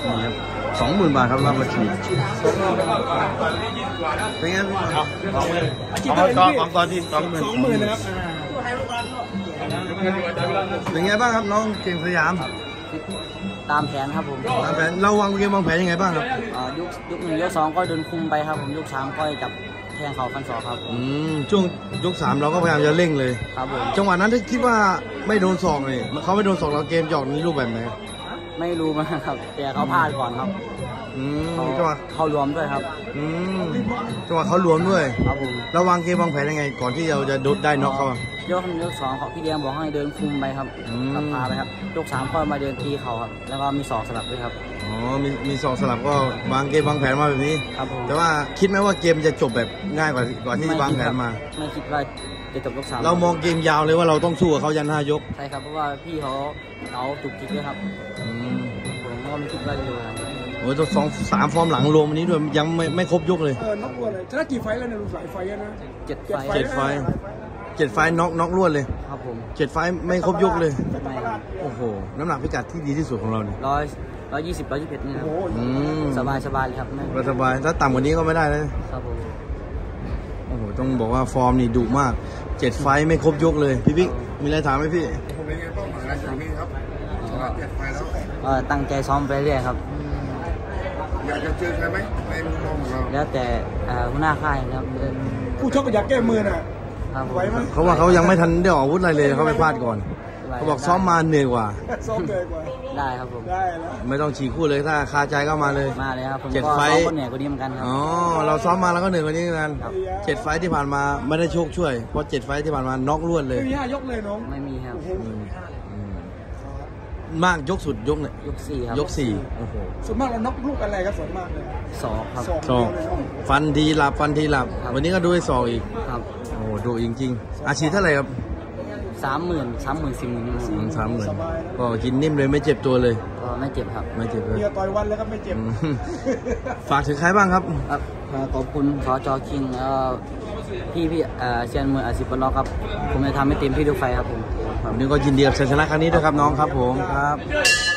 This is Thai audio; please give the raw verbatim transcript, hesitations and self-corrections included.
นี่ครับสองหมื่นบาทครับรับมาฉีดเป็นไงครับสองหมื่นกองกองกองที่สองหมื่นสองหมื่นนะครับเป็นไงบ้างครับน้องเก่งสยามตามแผนครับผมตามแผนเราวางเกมวางแผนยังไงบ้างครับยุคยุคหนึ่งยุคสองก็เดินคุมไปครับผมยุคสามก็จับแทงเข่าฟันศอกครับอืมช่วงยกสามเราก็พยายามจะเร่งเลยครับผมจังหวะนั้นที่คิดว่าไม่โดนศอกเลยเขาไม่โดนศอกเราเกมจอกนี้รูปแบบไหนไม่รู้มั้งครับแต่เขาพลาดก่อนครับอืมจังหวะเขารวมด้วยครับอืมจังหวะเขารวมด้วยครับผมเราวางเกมวางแผนยังไงก่อนที่เราจะได้น็อกเขายกยกสองเขาพี่เลี้ยงบอกให้เดินคุมไปครับกับพาไปครับยกสามก็มาเดินตีเขาครับแล้วก็มีศอกสลับด้วยครับอ๋อมีมีศอกสลับก็วางเกมวางแผนมาแบบนี้ครับผมแต่ว่าคิดไหมว่าเกมจะจบแบบง่ายกว่าก่อนที่วางแผนมาไม่คิดว่าจะจบยกสามเรามองเกมยาวเลยว่าเราต้องสู้กับเขายันห้ายกใช่ครับเพราะว่าพี่เขาเขาจุกจิกด้วยครับผมก็ไม่คิดว่าจะเลยโอ้ยตัวสองสามฟอร์มหลังรวมวันนี้ด้วยยังไม่ไม่ครบยกเลยเออน็อกรวดเลยชนะกี่ไฟแล้วเนี่ยหลายไฟนะเจ็ดไฟเจ็ดไฟเจ็ดไฟน็อกน็อกรวดเลยครับผมเจ็ดไฟไม่ครบยกเลยโอ้โหน้ำหนักพิกัดที่ดีที่สุดของเราเนี่ยร้อยร้อยยี่สิบร้อยยี่สิบเอ็ดนี่ครับสบายสบายเลยครับไม่สบายถ้าต่ำกว่านี้ก็ไม่ได้เลยครับผมโอ้โหต้องบอกว่าฟอร์มนี่ดุมากเจ็ดไฟไม่ครบยกเลยพี่บิ๊กมีอะไรถามไหมพี่ผมเป็นไงเป้าหมายอะไรจากนี้ครับเจ็ดไฟแล้วก็ตั้งใจซ้อมไปเรื่อยครับอยากจะเจอใครไหมในมุมมองของเราแล้วแต่หัวหน้าค่ายนะครับผู้ชกก็อยากแก้มือน่ะไว้ไหมเขาว่าเขายังไม่ทันได้ออกอาวุธอะไรเลยเขาไปพลาดก่อนเขาบอกซ้อมมาเหนื่อยกว่าซ้อมเหนื่อยกว่าได้ครับผมได้แล้วไม่ต้องฉีกคู่เลยถ้าคาใจก็มาเลยมาเลยครับผมเจ็ดไฟก็เหนื่อยกว่านี้เหมือนกันครับอ๋อเราซ้อมมาแล้วก็เหนื่อยกว่านี้เหมือนกันเจ็ดไฟที่ผ่านมาไม่ได้โชคช่วยเพราะเจ็ดไฟที่ผ่านมาน็อกรวดเลยไม่มีห้ายกเลยน้องไม่มีครับมากยกสุดยกเนี่ยยกสี่ครับยกสี่โอ้โหส่วนมากเราน็อกลูกอะไรครับส่วนมากเลยสองครับสองฟันทีหลับฟันทีหลับวันนี้ก็ดูให้สองอีกครับโอ้ดูจริงๆอาชีพเท่าไหร่ครับสามหมื่นสามหมื่นสี่หมื่นสามหมื่นก็กินนิ่มเลยไม่เจ็บตัวเลยก็ไม่เจ็บครับไม่เจ็บเลยเมียต่อยวันแล้วก็ไม่เจ็บฝากถึงใครบ้างครับขอบคุณสจ.คิงพี่พี่เชียนมืออาชีพบอลล็อกครับผมจะทำให้เต็มที่ทุกไฟครับผมวันนี้ก็ยินดีกับชัยชนะครั้งนี้ด้วยครับน้องครับผมครับ